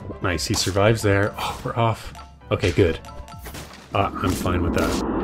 Nice, he survives there. Oh, we're off. Okay, good. I'm fine with that.